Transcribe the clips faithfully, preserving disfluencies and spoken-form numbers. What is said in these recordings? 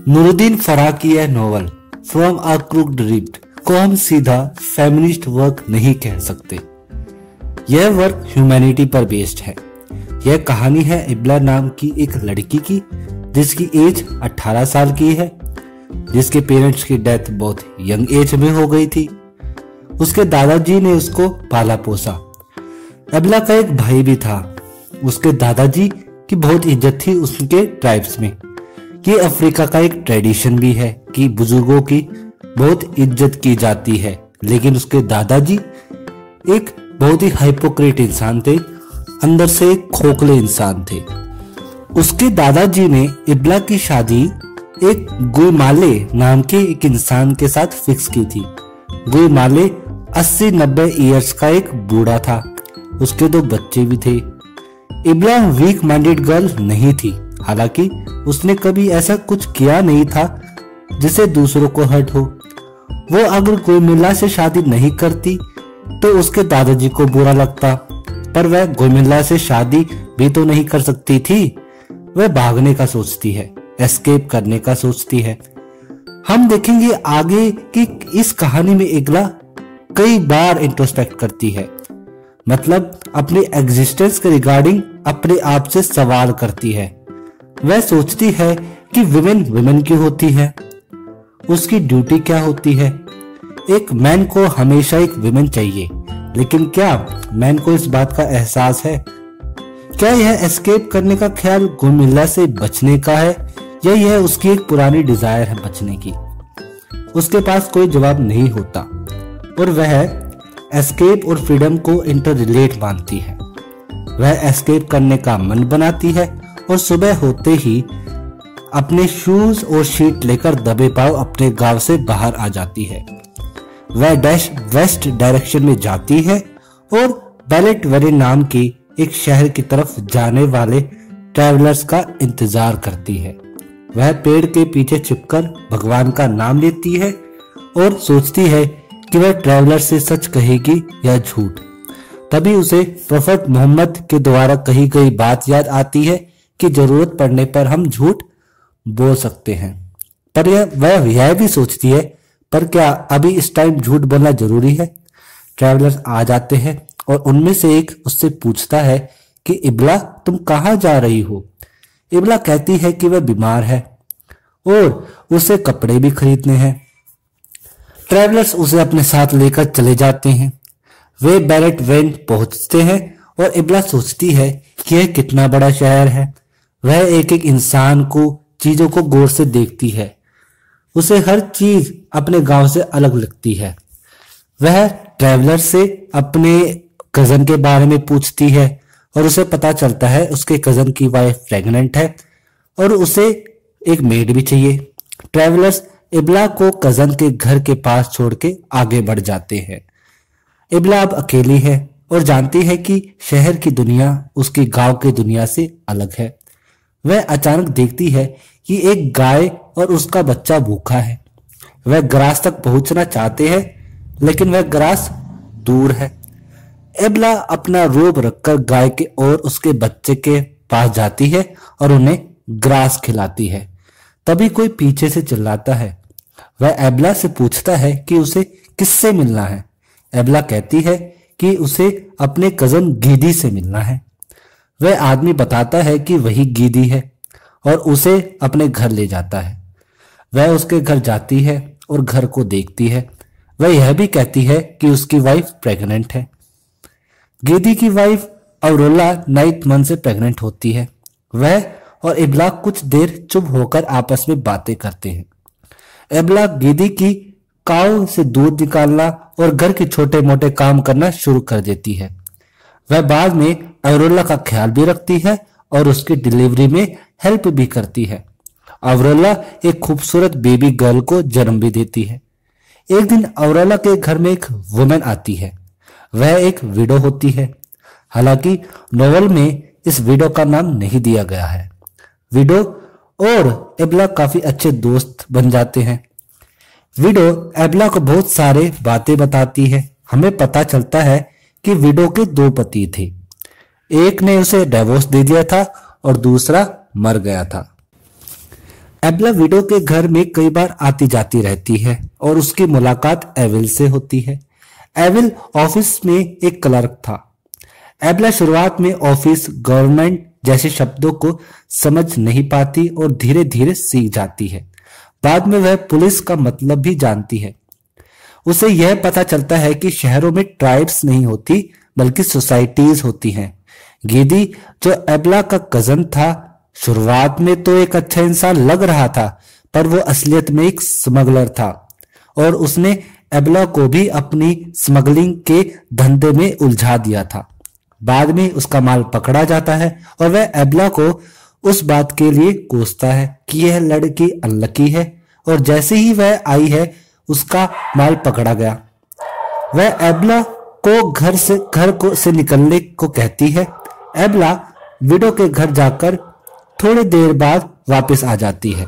Nooruddin Farah की यह novel from a crooked rib को हम सीधा फेमिनिस्ट वर्क नहीं कह सकते। यह वर्क ह्यूमैनिटी पर बेस्ड है। यह कहानी है इब्ला नाम की एक लड़की की जिसकी एज अठारह साल की है, जिसके पेरेंट्स की डेथ बहुत यंग एज में हो गई थी। उसके दादाजी ने उसको पाला पोसा। इब्ला का एक भाई भी था। उसके दादाजी की बहुत इज्जत थी उसके ट्राइब्स में। ये अफ्रीका का एक ट्रेडिशन भी है कि बुजुर्गों की बहुत इज्जत की जाती है, लेकिन उसके दादाजी एक बहुत ही हाइपोक्रेट इंसान थे, अंदर से एक खोखले इंसान थे। उसके दादाजी ने इब्ला की शादी एक गुइमाले नाम के एक इंसान के साथ फिक्स की थी। गुइमाले अस्सी नब्बे इयर्स का एक बूढ़ा था। उसके दो बच्चे भी थे। इब्ला वीक माइंडेड गर्ल नहीं थी, हालांकि उसने कभी ऐसा कुछ किया नहीं था जिसे दूसरों को हर्ट हो। वो अगर गुइमाला से शादी नहीं करती तो उसके दादाजी को बुरा लगता, पर वह गुइमाला से शादी भी तो नहीं कर सकती थी। वह भागने का सोचती है, एस्केप करने का सोचती है। हम देखेंगे आगे कि इस कहानी में इब्ला कई बार इंट्रोस्पेक्ट करती है, मतलब अपने एग्जिस्टेंस के रिगार्डिंग अपने आप से सवाल करती है। वह सोचती है कि विमेन विमेन क्यों होती है, उसकी ड्यूटी क्या होती है। एक मैन को हमेशा एक विमेन चाहिए, लेकिन क्या मैन को इस बात का एहसास है? क्या यह एस्केप करने का ख्याल गुइमाला से बचने का है, या यह उसकी एक पुरानी डिजायर है बचने की? उसके पास कोई जवाब नहीं होता और वह एस्केप और फ्रीडम को इंटर रिलेट मानती है। वह एस्केप करने का मन बनाती है और सुबह होते ही अपने शूज और शीट लेकर दबे पांव अपने गांव से बाहर आ जाती है। वह डैश वेस्ट डायरेक्शन में जाती है और बैलेटवेरे नाम के एक शहर की तरफ जाने वाले ट्रैवलर्स का इंतजार करती है। वह पेड़ के पीछे छिपकर भगवान का नाम लेती है और सोचती है कि वह ट्रैवलर से सच कहेगी या झूठ। तभी उसे प्रोफेट मोहम्मद के द्वारा कही गई बात याद आती है कि जरूरत पड़ने पर हम झूठ बोल सकते हैं। पर यह वह यह भी सोचती है, पर क्या अभी इस टाइम झूठ बोलना जरूरी है? ट्रैवलर्स आ जाते हैं और उनमें से एक उससे पूछता है कि इब्ला तुम कहाँ जा रही हो? इब्ला कहती है कि वह बीमार है और उसे कपड़े भी खरीदने हैं। ट्रैवलर्स उसे अपने साथ लेकर चले जाते हैं। वे बैलेटवेन पहुंचते हैं और इब्ला सोचती है कि यह कितना बड़ा शहर है। वह एक एक इंसान को, चीजों को गौर से देखती है। उसे हर चीज अपने गांव से अलग लगती है। वह ट्रैवलर से अपने कजन के बारे में पूछती है और उसे पता चलता है उसके कजन की वाइफ प्रेग्नेंट है और उसे एक मेड भी चाहिए। ट्रैवलर्स इब्ला को कजन के घर के पास छोड़ के आगे बढ़ जाते हैं। इब्ला अब अकेली है और जानती है कि शहर की दुनिया उसकी गांव की दुनिया से अलग है। वह अचानक देखती है कि एक गाय और उसका बच्चा भूखा है। वह ग्रास तक पहुंचना चाहते हैं, लेकिन वह ग्रास दूर है। इब्ला अपना रोब रखकर गाय के और उसके बच्चे के पास जाती है और उन्हें ग्रास खिलाती है। तभी कोई पीछे से चिल्लाता है। वह इब्ला से पूछता है कि उसे किससे मिलना है। इब्ला कहती है कि उसे अपने कजन गीदी से मिलना है। वह आदमी बताता है कि वही गीदी है और उसे अपने घर ले जाता है। वह उसके घर जाती है और घर को देखती है। वह यह भी कहती है कि उसकी वाइफ प्रेग्नेंट है। गीदी की वाइफ अवरोला नाइट मंथ से प्रेग्नेंट होती है। वह और इब्ला कुछ देर चुप होकर आपस में बातें करते हैं। इब्ला गीदी की काऊ से दूध निकालना और घर के छोटे मोटे काम करना शुरू कर देती है। वह बाद में अवरोला का ख्याल भी रखती है और उसकी डिलीवरी में हेल्प भी करती है। अवरोला एक खूबसूरत बेबी गर्ल को जन्म भी देती है। एक दिन अवरोला के घर में एक वुमेन आती है। वह एक विडो होती है। हालांकि नोवेल में इस विडो का नाम नहीं दिया गया है। विडो और इब्ला काफी अच्छे दोस्त बन जाते हैं। विडो इब्ला को बहुत सारे बातें बताती है। हमें पता चलता है कि विडो के दो पति थे। एक ने उसे डिवोर्स दे दिया था और दूसरा मर गया था। एबला विडो के घर में कई बार आती जाती रहती है और उसकी मुलाकात एविल से होती है। एविल ऑफिस में एक क्लर्क था। एबला शुरुआत में ऑफिस, गवर्नमेंट जैसे शब्दों को समझ नहीं पाती और धीरे धीरे सीख जाती है। बाद में वह पुलिस का मतलब भी जानती है। उसे यह पता चलता है कि शहरों में ट्राइब्स नहीं होती बल्कि सोसाइटीज होती हैं। गेदी, जो एबला का कजन था, शुरुआत में तो एक अच्छा इंसान लग रहा था, पर वो असलियत में एक स्मगलर था और उसने एबला को भी अपनी स्मगलिंग के धंधे में उलझा दिया था। बाद में उसका माल पकड़ा जाता है और वह एबला को उस बात के लिए कोसता है कि यह लड़की अनलकी है, और जैसे ही वह आई है उसका माल पकड़ा गया। वह एबला को घर से घर को से निकलने को कहती है। एबला विडो के घर जाकर थोड़ी देर बाद वापस आ जाती है।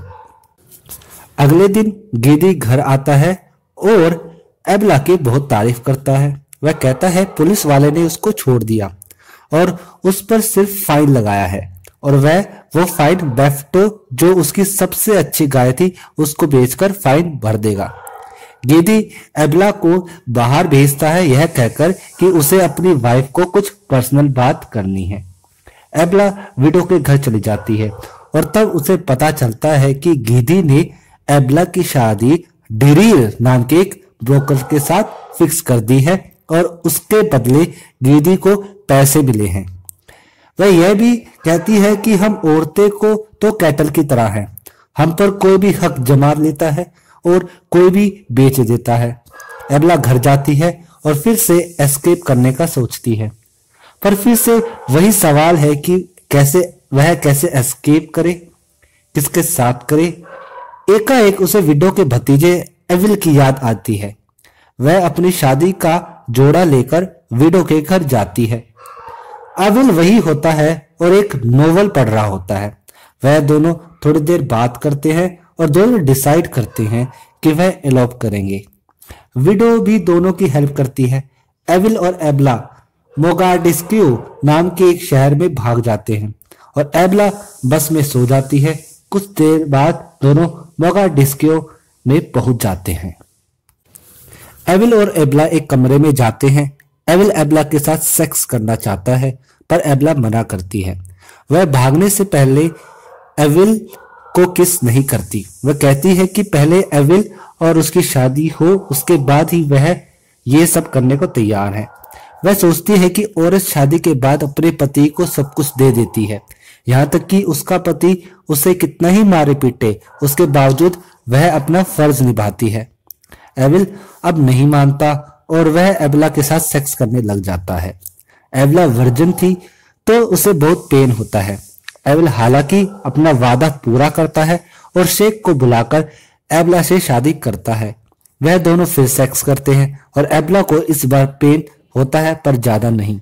अगले दिन गेदी घर आता है और एबला की बहुत तारीफ करता है। वह कहता है पुलिस वाले ने उसको छोड़ दिया और उस पर सिर्फ फाइन लगाया है, और वह वो फाइन बेफ्टो, जो उसकी सबसे अच्छी गाय थी, उसको बेचकर फाइन भर देगा। गेदी एबला को बाहर भेजता है, यह कहकर कि उसे अपनी वाइफ को कुछ पर्सनल बात करनी है। एबला विडो के घर चली जाती है और तब उसे पता चलता है कि गेदी ने एबला की शादी डिरीर नाम के एक ब्रोकर के साथ फिक्स कर दी है और उसके बदले गेदी को पैसे मिले हैं। वह यह भी कहती है कि हम औरतें को तो कैटल की तरह हैं, हम पर कोई भी हक जमा लेता है और कोई भी बेच देता है। एबला घर जाती है और फिर से एस्केप करने का सोचती है, पर फिर से वही सवाल है कि कैसे वह कैसे एस्केप करे, किसके साथ करे। एकाएक उसे विडो के भतीजे एविल की याद आती है। वह अपनी शादी का जोड़ा लेकर विडो के घर जाती है। एविल वही होता है और एक नोवेल पढ़ रहा होता है। वह दोनों थोड़ी देर बात करते हैं और दोनों डिसाइड करते हैं कि वह एलॉप करेंगे। विडो भी दोनों की हेल्प करती है। एविल और एबला मोगाडिस्क्यू नाम के एक शहर में भाग जाते हैं और एबला बस में सो जाती है। कुछ देर बाद दोनों मोगाडिस्क्यू में पहुंच जाते हैं। एविल और एबला एक कमरे में जाते हैं। एविल एबला के साथ सेक्स करना चाहता है, पर एबला मना करती है। वह भागने से पहले एविल को किस नहीं करती। वह कहती है कि पहले एविल और उसकी शादी हो, उसके बाद ही वह ये सब करने को तैयार है। वह सोचती है कि औरत शादी के बाद अपने पति को सब कुछ दे देती है, यहाँ तक कि उसका पति उसे कितना ही मारे पीटे, उसके बावजूद वह अपना फर्ज निभाती है। एविल अब नहीं मानता और वह एबला के साथ सेक्स करने लग जाता है। एबला वर्जिन थी तो उसे बहुत पेन होता है। एविल हालांकि अपना वादा पूरा करता है और शेख को बुलाकर एबला से शादी करता है। वह दोनों फिर सेक्स करते हैं और एबला को इस बार पेन होता है, पर ज्यादा नहीं।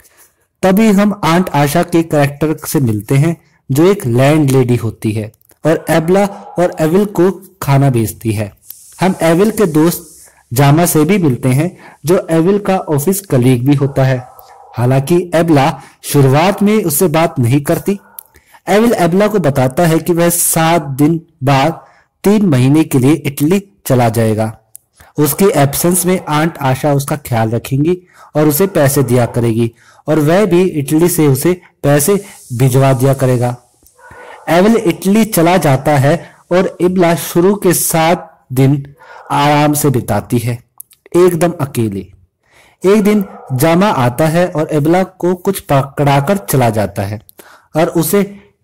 तभी हम आंट आशा के कैरेक्टर से मिलते हैं, जो एक लैंड लेडी होती है और एबला और एविल को खाना बेचती है। हम एविल के दोस्त जामा से भी मिलते हैं, जो एविल का ऑफिस कलीग भी होता है। हालांकि एबला शुरुआत में उससे बात नहीं करती। एविल एबला को बताता है कि वह सात दिन बाद तीन महीने के लिए इटली चला जाएगा। उसकी एब्सेंस में आंट आशा उसका ख्याल रखेंगी और उसे पैसे दिया करेगी, और वह भी इटली से उसे पैसे भिजवा दिया करेगा। एविल इटली चला जाता है और एबला शुरू के सात दिन आराम से बिताती है, एकदम अकेले। एक दिन जामा आता है और एबला को कुछ पकड़ाकर चला जाता है, और उसे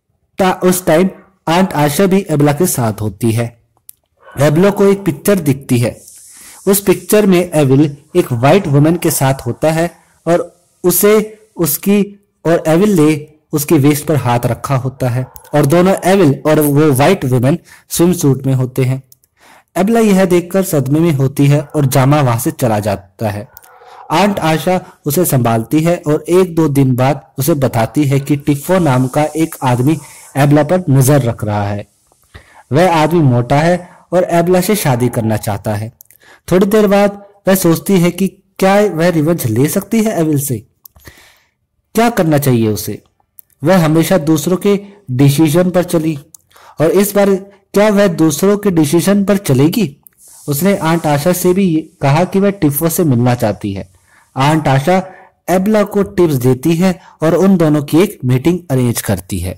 उस टाइम आंट आशा भी एबला के साथ होती है। एबला को एक पिक्चर दिखती है। उस पिक्चर में एविल एक वाइट वुमन के साथ होता है और उसे उसकी और एविल ने उसकी वेस्ट पर हाथ रखा होता है, और दोनों एविल और वो वाइट वुमन स्विम सूट में होते हैं। एबला यह देखकर सदमे में होती है और जामा वहां से चला जाता है। आंट आशा उसे संभालती है और एक दो दिन बाद उसे बताती है कि टिफो नाम का एक आदमी एबला पर नजर रख रहा है। वह आदमी मोटा है और एबला से शादी करना चाहता है। थोड़ी देर बाद वह सोचती है कि क्या वह रिवेंज ले सकती है एविल से। क्या करना चाहिए उसे। वह हमेशा दूसरों के डिसीजन पर चली और इस बार क्या वह दूसरों के डिसीजन पर चलेगी? उसने आंट आशा से भी कहा कि वह टिफ़ो से मिलना चाहती है। आंट आशा एबला को टिप्स देती है और उन दोनों की एक मीटिंग अरेंज करती है।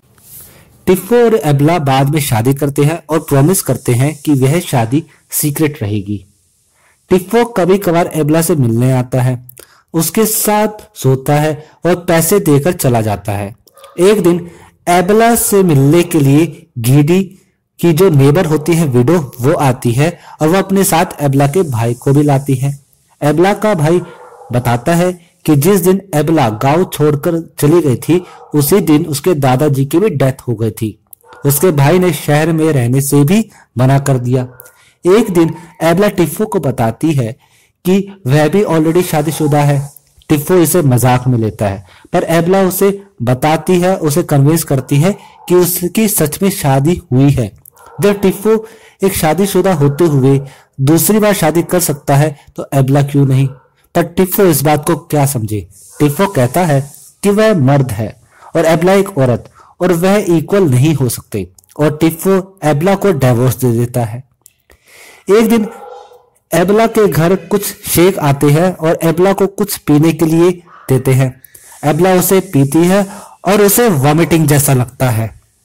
टिफ़ो और एबला बाद में शादी करते हैं और प्रॉमिस करते हैं कि वह शादी सीक्रेट रहेगी। टिफ़ो कभी कभार एबला से मिलने आता है, उसके साथ सोता है और पैसे देकर चला जाता है। एक दिन एबला से मिलने के लिए गीडी की जो नेबर होती है विडो, वो आती है और वह अपने साथ एबला के भाई को भी लाती है। एबला का भाई बताता है कि जिस दिन एबला गांव छोड़कर चली गई थी उसी दिन उसके दादाजी की भी डेथ हो गई थी। उसके भाई ने शहर में रहने से भी मना कर दिया। एक दिन एबला टिफ़ो को बताती है कि वह भी ऑलरेडी शादीशुदा है। टिफ़ो इसे मजाक में लेता है, पर एबला उसे बताती है, उसे कन्विंस करती है कि उसकी सच में शादी हुई है। जब टिफ़ो एक शादीशुदा होते हुए दूसरी बार शादी कर सकता है तो एबला क्यों नहीं? पर टिफ़ो इस बात को क्या समझे? टिफ़ो कहता है कि वह मर्द है और एबला एक औरत और वह इक्वल नहीं हो सकते, और टिफ़ो एबला को डिवोर्स दे देता है। एक दिन एबला के घर कुछ शेख आते हैं और एबला को कुछ पीने के लिए देते हैं। एबला उसे पीती है और उसे वॉमिटिंग जैसा लगता है।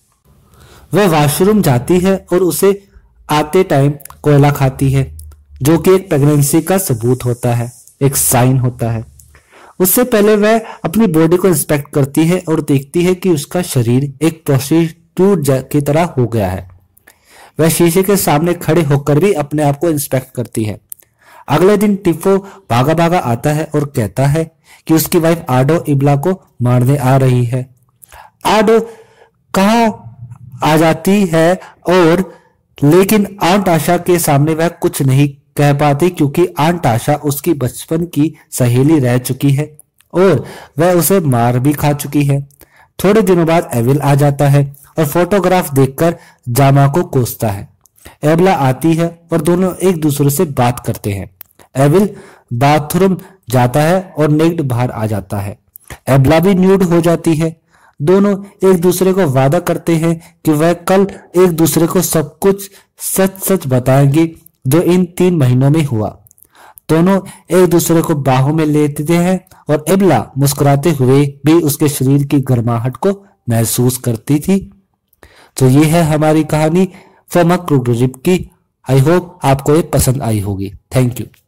वह वॉशरूम जाती है और उसे आते टाइम कोयला खाती है, जो कि एक प्रेगनेंसी का सबूत होता है, एक साइन होता है। उससे पहले वह अपनी बॉडी को इंस्पेक्ट करती है और देखती है कि उसका शरीर एक प्रोस्टिट्यूट की तरह हो गया है। वह शीशे के सामने खड़े होकर भी अपने आप को इंस्पेक्ट करती है। अगले दिन टिफ़ो भागा भागा आता है और कहता है कि उसकी वाइफ आडो एबला को मारने आ रही है। आडो कहाँ आ जाती है और लेकिन आंट आशा के सामने वह कुछ नहीं कह पाती, क्योंकि आंट आशा उसकी बचपन की सहेली रह चुकी है और वह उसे मार भी खा चुकी है। थोड़े दिनों बाद एविल आ जाता है और फोटोग्राफ देखकर जामा को कोसता है। एबला आती है और दोनों एक दूसरे से बात करते हैं। एविल बाथरूम जाता है और नेक्ड बाहर आ जाता है। एबला भी न्यूड हो जाती है। दोनों एक दूसरे को वादा करते हैं कि वह कल एक दूसरे को सब कुछ सच सच बताएंगे जो इन तीन महीनों में हुआ। दोनों एक दूसरे को बाहों में लेते हैं और एबला मुस्कुराते हुए भी उसके शरीर की गर्माहट को महसूस करती थी। तो ये है हमारी कहानी फ्रॉम अ क्रूक्ड रिप की। आई होप आपको ये पसंद आई होगी। Thank you.